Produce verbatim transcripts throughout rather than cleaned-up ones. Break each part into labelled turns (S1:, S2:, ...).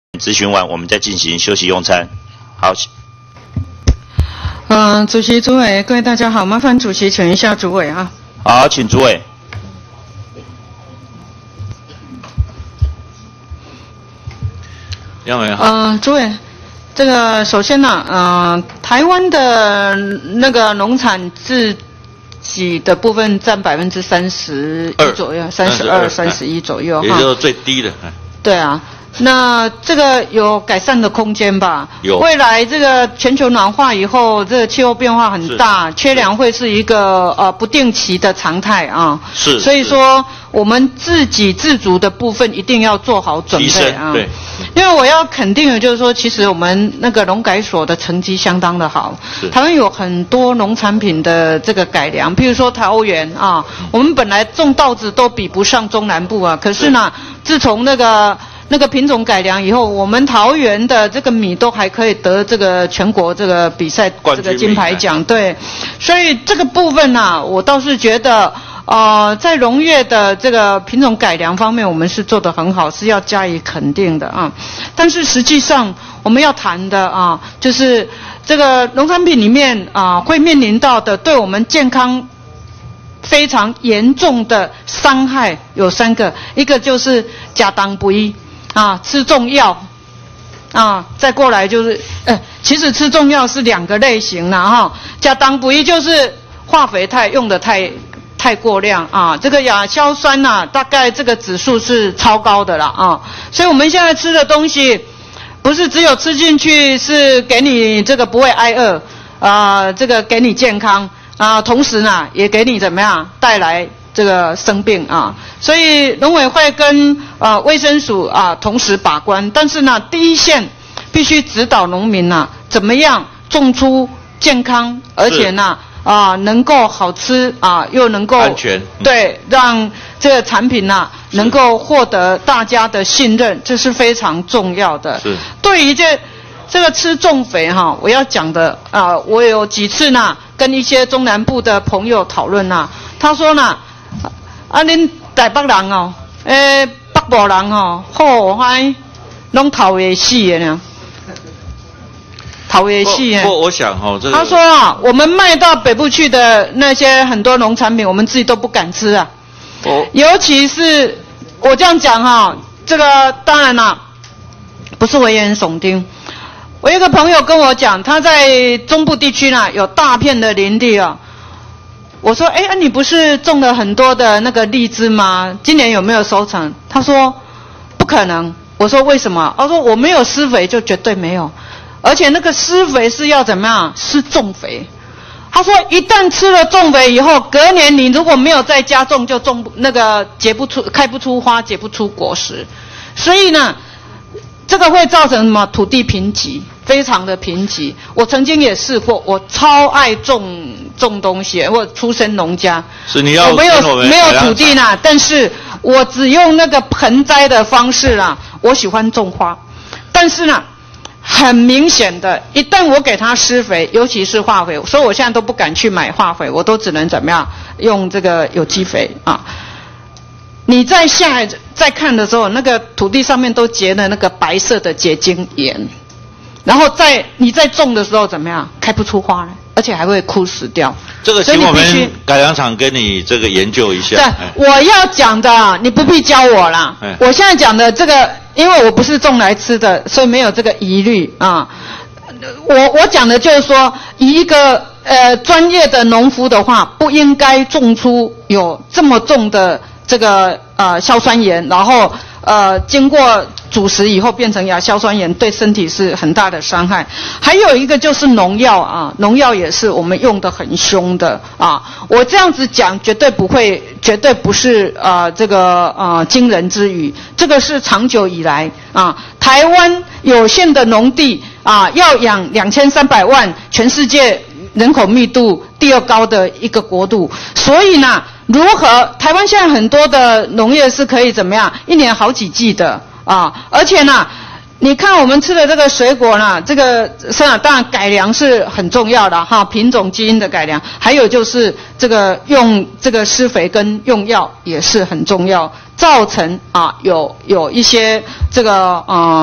S1: 咨询完，我们再进行休息用餐。好。
S2: 嗯、呃，主席、主委，各位大家好，麻烦主席请一下主委啊。
S1: 好，请主委。
S3: 杨委好。
S2: 呃，主委，这个首先呢，呃，台湾的那个农产自己的部分占百分之三十一左右，三十二、三十一左右，
S3: 也就是最低的。
S2: 对啊。那这个有改善的空间吧？
S3: 有。
S2: 未来这个全球暖化以后，这个气候变化很大，缺粮会是一个呃不定期的常态啊。
S3: 是。
S2: 所以说，我们自给自足的部分一定要做好准备啊。
S3: 对。
S2: 因为我要肯定的就是说，其实我们那个农改所的成绩相当的好。
S3: 是。
S2: 台湾有很多农产品的这个改良，譬如说桃园啊，我们本来种稻子都比不上中南部啊，可是呢，自从那个。那个品种改良以后，我们桃园的这个米都还可以得这个全国这个比赛这个金牌奖，对，所以这个部分呢、啊，我倒是觉得，呃，在农业的这个品种改良方面，我们是做得很好，是要加以肯定的啊。但是实际上我们要谈的啊，就是这个农产品里面啊，会面临到的对我们健康非常严重的伤害有三个，一个就是甲当不一。啊，吃中药，啊，再过来就是，呃，其实吃中药是两个类型啦，哈。甲当不一就是化肥太用的太太过量啊，这个亚硝酸呐、啊，大概这个指数是超高的啦啊，所以我们现在吃的东西，不是只有吃进去是给你这个不会挨饿啊，这个给你健康啊，同时呢也给你怎么样带来。这个生病啊，所以农委会跟呃卫生署啊同时把关，但是呢，第一线必须指导农民呐、啊，怎么样种出健康，而且呢啊能够好吃啊，又能够
S3: 安全，
S2: 对，让这个产品呐、啊、能够获得大家的信任，这是非常重要的。
S3: 是。对
S2: 于这这个吃重肥哈、啊，我要讲的啊，我有几次呢跟一些中南部的朋友讨论呐，他说呢。啊，恁台北人哦，诶、欸，北部人哦，好嗨，拢头会死的呢，头会死的。
S3: 我我想哈、哦，这个。
S2: 他说啊，我们卖到北部去的那些很多农产品，我们自己都不敢吃啊。
S3: 哦。
S2: 尤其是我这样讲哈、哦，这个当然啦，不是危言耸听。我有一个朋友跟我讲，他在中部地区呢有大片的林地啊。我说，哎，你不是种了很多的那个荔枝吗？今年有没有收成？他说，不可能。我说为什么？他说我没有施肥就绝对没有，而且那个施肥是要怎么样？施重肥。他说一旦吃了重肥以后，隔年你如果没有再加重，就种那个结不出、开不出花、结不出果实。所以呢，这个会造成什么？土地贫瘠。非常的贫瘠，我曾经也试过，我超爱种种东西，我出身农家，
S3: 是你要
S2: 我没有没有土地啦，但是我只用那个盆栽的方式啦，我喜欢种花，但是呢，很明显的，一旦我给它施肥，尤其是化肥，所以我现在都不敢去买化肥，我都只能怎么样用这个有机肥啊。你在下来再看的时候，那个土地上面都结了那个白色的结晶盐。然后在你在种的时候怎么样？开不出花来，而且还会枯死掉。
S3: 这个请我们改良场跟你这个研究一下。
S2: 对，我要讲的你不必教我啦。我现在讲的这个，因为我不是种来吃的，所以没有这个疑虑啊。我我讲的就是说，以一个呃专业的农夫的话，不应该种出有这么重的这个呃硝酸盐，然后呃经过煮食以后变成亚硝酸盐，对身体是很大的伤害。还有一个就是农药啊，农药也是我们用得很凶的啊。我这样子讲绝对不会，绝对不是呃这个呃惊人之语，这个是长久以来啊，台湾有限的农地啊，要养两千三百万，全世界人口密度第二高的一个国度，所以呢，如何台湾现在很多的农业是可以怎么样，一年好几季的。啊，而且呢，你看我们吃的这个水果呢，这个生长当然改良是很重要的哈，品种基因的改良，还有就是这个用这个施肥跟用药也是很重要，造成啊有有一些这个呃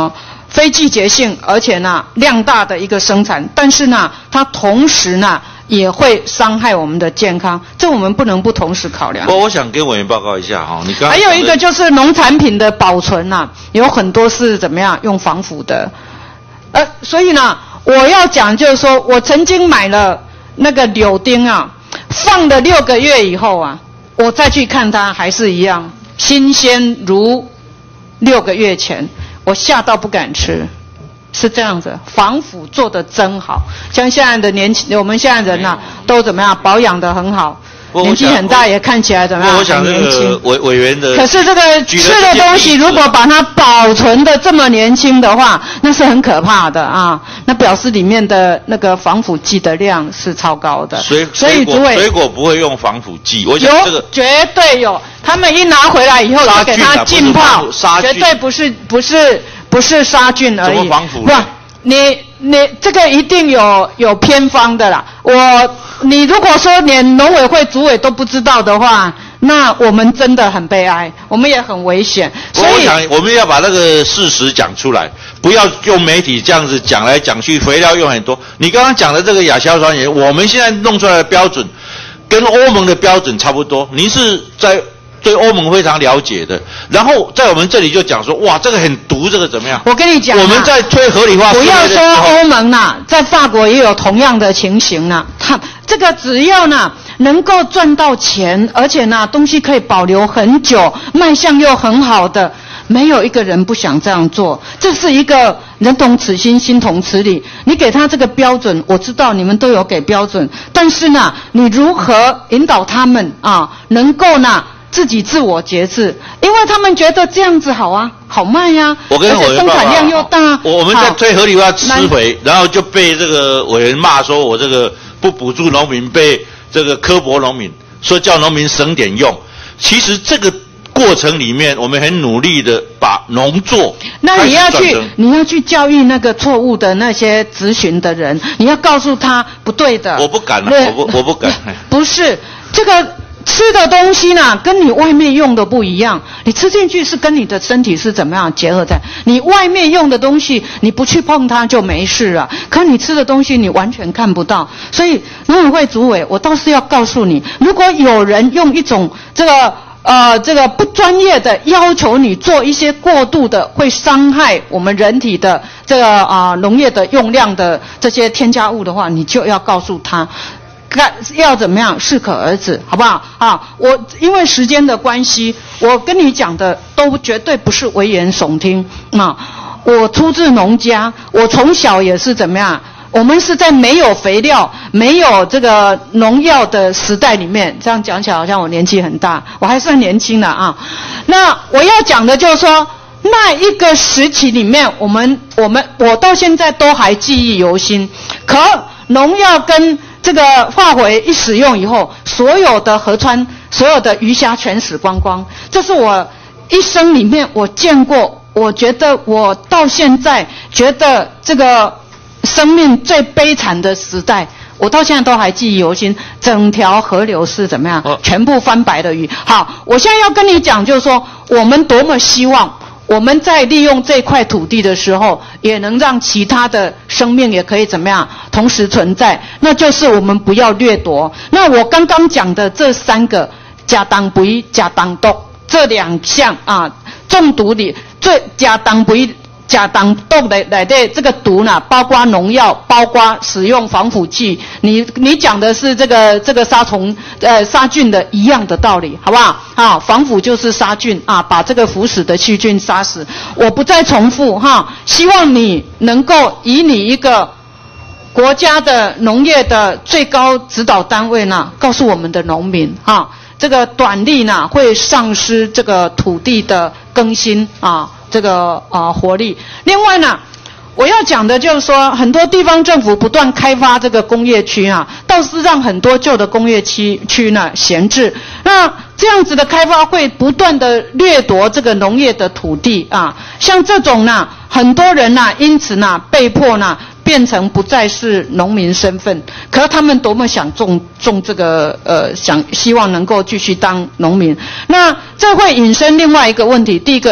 S2: 非季节性，而且呢量大的一个生产，但是呢它同时呢也会伤害我们的健康，这我们不能不同时考量。
S3: 我我想跟委员报告一下哈，你刚刚
S2: 还有一个就是农产品的保存啊，有很多是怎么样用防腐的，呃，所以呢，我要讲就是说，我曾经买了那个柳丁啊，放了六个月以后啊，我再去看它还是一样新鲜如六个月前，我吓到不敢吃。是这样子，防腐做得真好，像现在的年轻，我们现在人呐、啊，都怎么样保养得很好，年纪很大也看起来怎么样？
S3: 我想这个委委员的，
S2: 可是这个吃的东西，如果把它保存的这么年轻的话，那是很可怕的啊！那表示里面的那个防腐剂的量是超高的。
S3: 水
S2: 所以
S3: 水果水果不会用防腐剂，我想这个
S2: 有绝对有，他们一拿回来以后就给它浸泡，绝对不是不是。不是杀菌而已，
S3: 怎么防腐？
S2: 不，你你这个一定有有偏方的啦。我你如果说连农委会主委都不知道的话，那我们真的很悲哀，我们也很危险。所以
S3: 我想我们要把那个事实讲出来，不要用媒体这样子讲来讲去，肥料用很多。你刚刚讲的这个亚硝酸盐，我们现在弄出来的标准跟欧盟的标准差不多。您是在对欧盟非常了解的，然后在我们这里就讲说，哇，这个很毒，这个怎么样？
S2: 我跟你讲、啊，
S3: 我们在推合理化思维的时候，
S2: 不要说欧盟啦、啊，在法国也有同样的情形啦、啊。他这个只要呢能够赚到钱，而且呢东西可以保留很久，卖相又很好的，没有一个人不想这样做。这是一个人同此心，心同此理。你给他这个标准，我知道你们都有给标准，但是呢，你如何引导他们啊，能够呢？自己自我节制，因为他们觉得这样子好啊，好卖呀、啊，
S3: 我跟
S2: 而且生产量又大。
S3: 我我们在推合理化施肥，然后就被这个委员骂说我这个不补助农民，被这个刻薄农民，说叫农民省点用。其实这个过程里面，我们很努力的把农作。
S2: 那你要去，你要去教育那个错误的那些咨询的人，你要告诉他不对的。
S3: 我不敢了、啊，我不我不敢。
S2: 不是这个。吃的东西呢，跟你外面用的不一样。你吃进去是跟你的身体是怎么样结合在？你外面用的东西，你不去碰它就没事了。可你吃的东西，你完全看不到。所以农委会主委，我倒是要告诉你，如果有人用一种这个呃这个不专业的要求你做一些过度的会伤害我们人体的这个啊、呃、农业的用量的这些添加物的话，你就要告诉他。要怎么样适可而止，好不好啊？我因为时间的关系，我跟你讲的都绝对不是危言耸听啊！我出自农家，我从小也是怎么样？我们是在没有肥料、没有这个农药的时代里面，这样讲起来好像我年纪很大，我还算年轻的啊。那我要讲的就是说，那一个时期里面，我们我们我到现在都还记忆犹新。可农药跟这个化肥一使用以后，所有的河川、所有的鱼虾全死光光。这是我一生里面我见过，我觉得我到现在觉得这个生命最悲惨的时代，我到现在都还记忆犹新。整条河流是怎么样？全部翻白的鱼。好，我现在要跟你讲，就是说我们多么希望。我们在利用这块土地的时候，也能让其他的生命也可以怎么样同时存在，那就是我们不要掠夺。那我刚刚讲的这三个加当不一、加当毒这两项啊，中毒里最加当不一、加当毒的来的这个毒呢，包括农药，包括使用防腐剂。你你讲的是这个这个杀虫呃杀菌的一样的道理，好不好？啊，防腐就是杀菌啊，把这个腐死的细菌杀死。我不再重复哈，希望你能够以你一个国家的农业的最高指导单位呢，告诉我们的农民哈，这个短力呢会丧失这个土地的更新啊。这个呃活力。另外呢，我要讲的就是说，很多地方政府不断开发这个工业区啊，倒是让很多旧的工业区区呢闲置。那这样子的开发会不断的掠夺这个农业的土地啊，像这种呢，很多人呢因此呢被迫呢变成不再是农民身份，可是他们多么想种种这个呃，想希望能够继续当农民。那这会引申另外一个问题，第一个。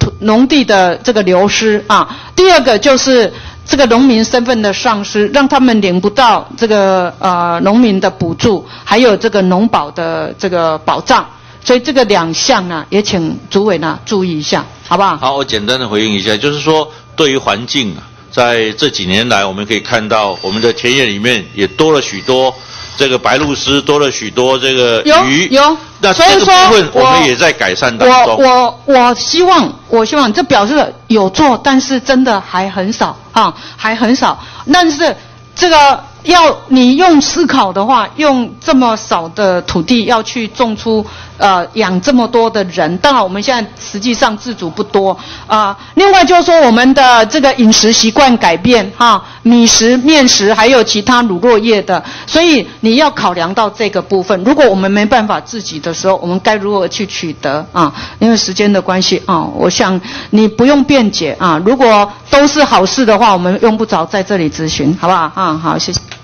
S2: 土农地的这个流失啊，第二个就是这个农民身份的丧失，让他们领不到这个呃农民的补助，还有这个农保的这个保障。所以这个两项呢，也请主委呢注意一下，好不好？
S3: 好，我简单的回应一下，就是说对于环境啊，在这几年来，我们可以看到我们的田野里面也多了许多这个白鹭鸶，多了许多这个鱼。
S2: 有有。
S3: 那这个部分我们也在改善当中。
S2: 我我我希望，我希望这表示有做，但是真的还很少啊，还很少。但是这个要你用思考的话，用这么少的土地要去种出呃养这么多的人，当然我们现在实际上自主不多啊、呃。另外就是说我们的这个饮食习惯改变哈，米食、面食还有其他乳酪业的，所以你要考量到这个部分。如果我们没办法自己的时候，我们该如何去取得啊？因为时间的关系啊，我想你不用辩解啊。如果都是好事的话，我们用不着在这里咨询，好不好？啊，好，谢谢。